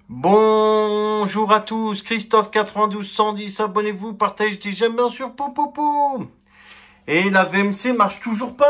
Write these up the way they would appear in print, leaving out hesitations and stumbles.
Bonjour à tous, Christophe 92 110, abonnez-vous, partagez, j'aime bien sûr, pou. Et la VMC marche toujours pas,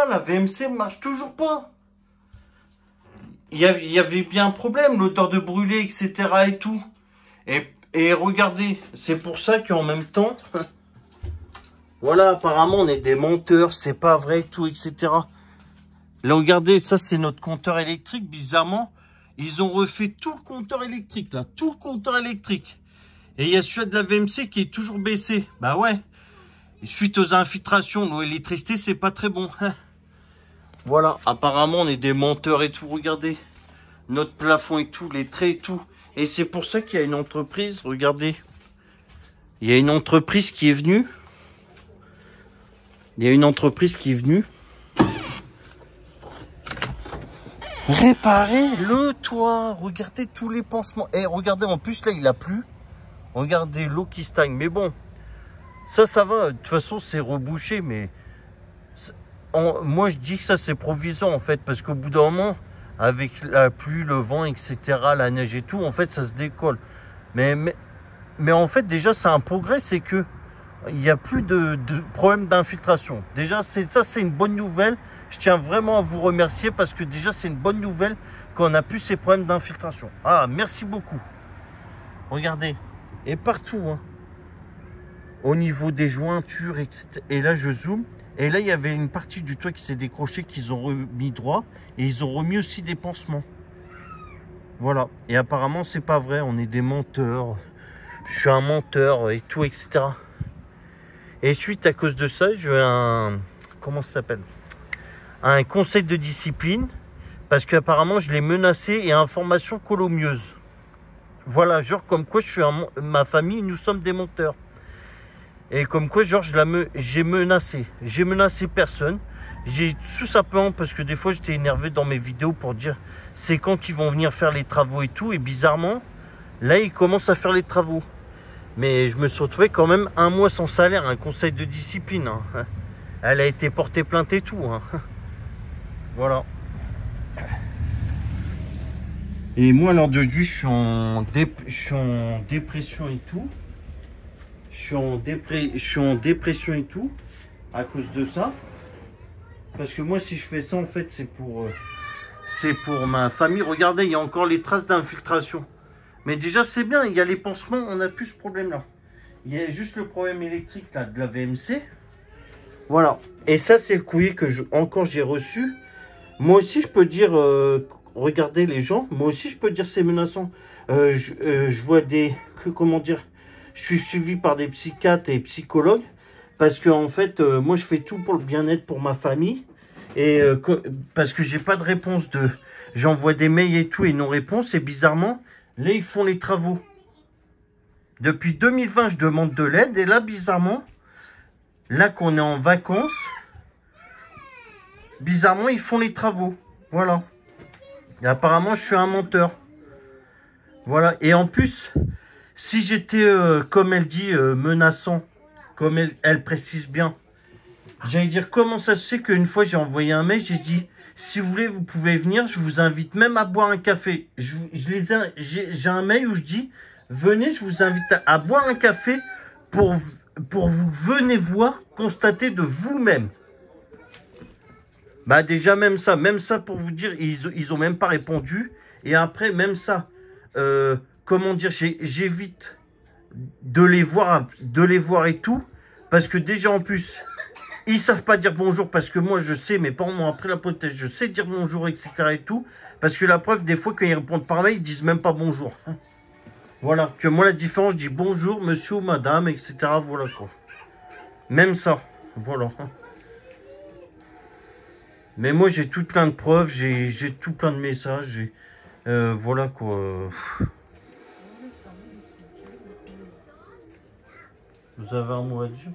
Il y avait bien un problème, l'odeur de brûlé, etc. et tout. Et regardez, c'est pour ça qu'en même temps, voilà, apparemment on est des menteurs, c'est pas vrai, tout, etc. Là, regardez, ça c'est notre compteur électrique, bizarrement. Ils ont refait tout le compteur électrique, là. Tout le compteur électrique. Et il y a celui de la VMC qui est toujours baissé. Bah ouais. Et suite aux infiltrations, l'eau électricité, c'est pas très bon. Voilà. Apparemment, on est des menteurs et tout. Regardez. Notre plafond et tout, les traits et tout. Et c'est pour ça qu'il y a une entreprise. Regardez. Il y a une entreprise qui est venue. Réparer le toit. Regardez tous les pansements. Et regardez, en plus, là, il a plu. Regardez l'eau qui stagne. Mais bon, ça va. De toute façon, c'est rebouché. Mais moi, je dis que ça, c'est provisoire, en fait. Parce qu'au bout d'un moment, avec la pluie, le vent, etc., la neige et tout, en fait, ça se décolle. Mais en fait, déjà, c'est un progrès. C'est que il n'y a plus de problème d'infiltration. Déjà, c'est une bonne nouvelle. Je tiens vraiment à vous remercier parce que déjà, c'est une bonne nouvelle qu'on n'a plus ces problèmes d'infiltration. Ah, merci beaucoup. Regardez. Et partout, hein. Au niveau des jointures, etc. Et là, je zoome. Et là, il y avait une partie du toit qui s'est décrochée, qu'ils ont remis droit. Et ils ont remis aussi des pansements. Voilà. Et apparemment, c'est pas vrai. On est des menteurs. Je suis un menteur et tout, etc. Et suite à cause de ça, j'ai un... Comment ça s'appelle? Un conseil de discipline. Parce qu'apparemment, je l'ai menacé et information calomnieuse. Voilà, genre comme quoi je suis ma famille, nous sommes des menteurs. Et comme quoi, genre, j'ai menacé. J'ai menacé personne. J'ai tout simplement, parce que des fois, j'étais énervé dans mes vidéos pour dire c'est quand ils vont venir faire les travaux et tout. Et bizarrement, là, ils commencent à faire les travaux. Mais je me suis retrouvé quand même un mois sans salaire, un conseil de discipline. Hein. Elle a été portée plainte et tout. Hein. Voilà. Et moi, lors d'aujourd'hui, je suis en dépression et tout. Je suis en dépression et tout à cause de ça. Parce que moi, si je fais ça, en fait, c'est pour ma famille. Regardez, il y a encore les traces d'infiltration. Mais déjà, c'est bien. Il y a les pansements, on n'a plus ce problème-là. Il y a juste le problème électrique là, de la VMC. Voilà. Et ça, c'est le courrier que j'ai reçu. Moi aussi, je peux dire... regardez les gens, moi aussi, je peux dire c'est menaçant. Je vois des... Comment dire? Je suis suivi par des psychiatres et psychologues. Parce que en fait, moi, je fais tout pour le bien-être pour ma famille. Et parce que j'ai pas de réponse de... J'envoie des mails et tout et non-réponse. Et bizarrement, là, ils font les travaux. Depuis 2020, je demande de l'aide. Et là, bizarrement, là qu'on est en vacances, bizarrement, ils font les travaux. Voilà. Et apparemment, je suis un menteur. Voilà. Et en plus, si j'étais, comme elle dit, menaçant, comme elle précise bien, j'allais dire, comment ça se fait qu'une fois, j'ai envoyé un mail, j'ai dit, si vous voulez, vous pouvez venir, je vous invite même à boire un café. J'ai un mail où je dis, venez, je vous invite à boire un café pour vous venez voir, constater de vous-même. Bah déjà même ça pour vous dire, ils ont même pas répondu. Et après même ça, comment dire, j'évite de les voir et tout. Parce que déjà en plus, ils savent pas dire bonjour. Parce que moi je sais, mes parents m'ont appris la politesse, je sais dire bonjour, etc. et tout. Parce que la preuve, des fois quand ils répondent par mail, ils disent même pas bonjour. Voilà, que moi la différence, je dis bonjour monsieur ou madame, etc. Voilà quoi. Même ça, voilà. Mais moi, j'ai tout plein de preuves, j'ai tout plein de messages. Voilà quoi. Vous avez un mot à dire?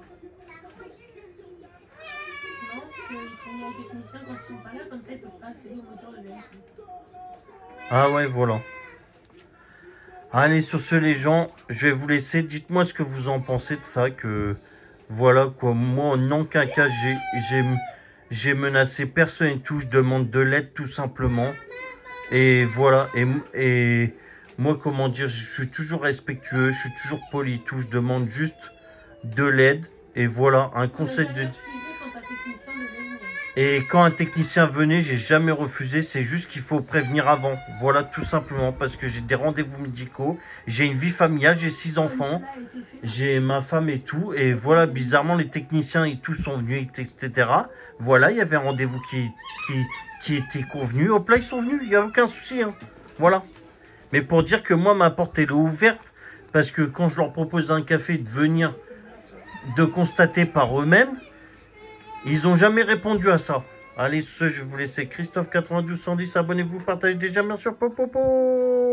Non, il faut un technicien quand ils sont pas là, comme ça ils peuvent pas accéder au moteur de VMC. Ah ouais, voilà. Allez, sur ce les gens, je vais vous laisser. Dites-moi ce que vous en pensez de ça. Que voilà quoi, moi en aucun cas, j'ai menacé personne et tout. Je demande de l'aide tout simplement. Et voilà. Et Moi, comment dire, je suis toujours respectueux, je suis toujours poli, tout. Je demande juste de l'aide. Et voilà, un conseil de... Et quand un technicien venait, j'ai jamais refusé. C'est juste qu'il faut prévenir avant. Voilà, tout simplement. Parce que j'ai des rendez-vous médicaux. J'ai une vie familiale. J'ai 6 enfants. J'ai ma femme et tout. Et voilà, bizarrement, les techniciens et tout sont venus, etc. Voilà, il y avait un rendez-vous qui était convenu. Hop là, ils sont venus. Il n'y a aucun souci. Hein. Voilà. Mais pour dire que moi, ma porte elle est ouverte. Parce que quand je leur propose un café de venir, de constater par eux-mêmes, ils n'ont jamais répondu à ça. Allez, je vais vous laisser. Christophe 92 110, abonnez-vous, partagez déjà, bien sûr. Popo.